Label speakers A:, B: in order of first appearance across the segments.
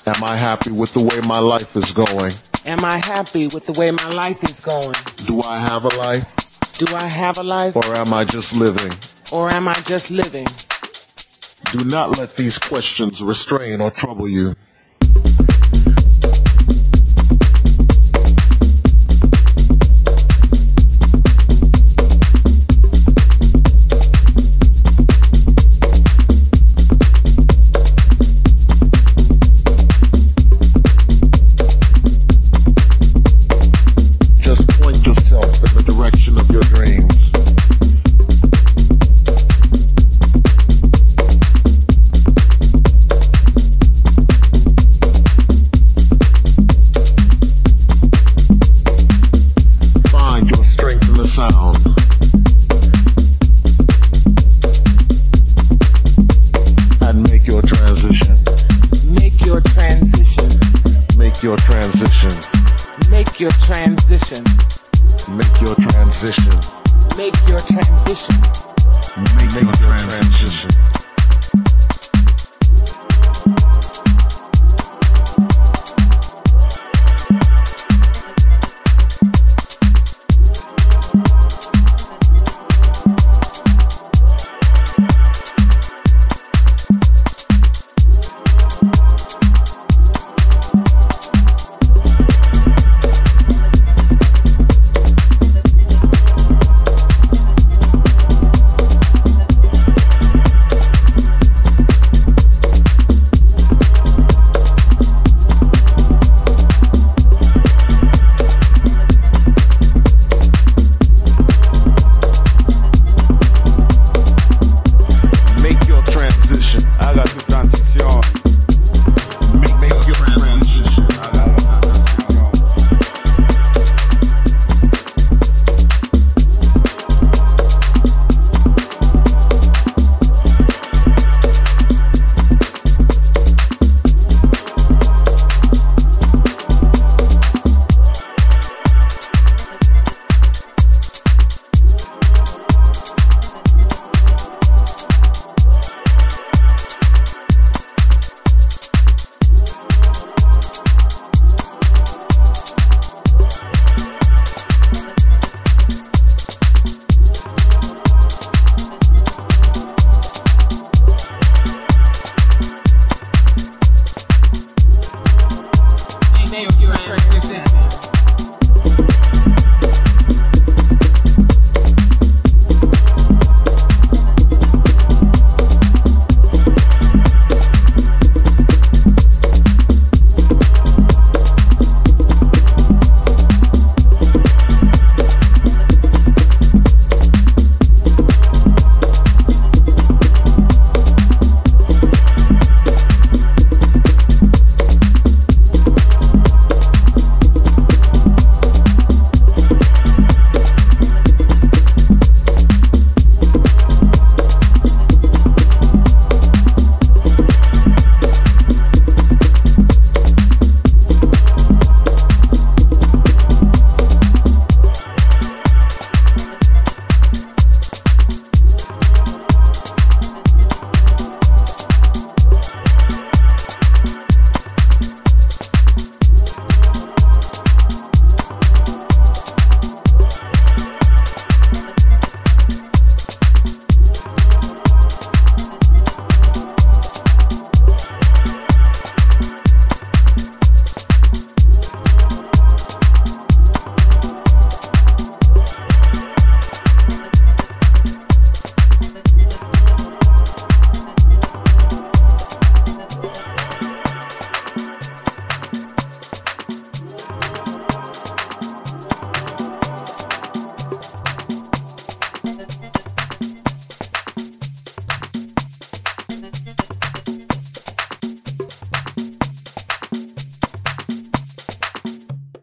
A: Am I happy with the way my life is going?
B: Am I happy with the way my life is going?
A: Do I have a life?
B: Do I have a life?
A: Or am I just living?
B: Or am I just living?
A: Do not let these questions restrain or trouble you. Just point yourself in the direction of your dreams. Find your strength in the sound. And make your transition.
B: Make your transition.
A: Make your transition.
B: Make your transition.
A: Make your transition.
B: Make your transition.
A: Make your transition.
C: Haga tu transición.
A: Make your transition.
C: Haga tu transición.
B: Make your transition.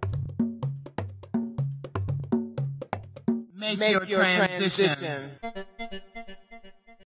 B: Make your transition.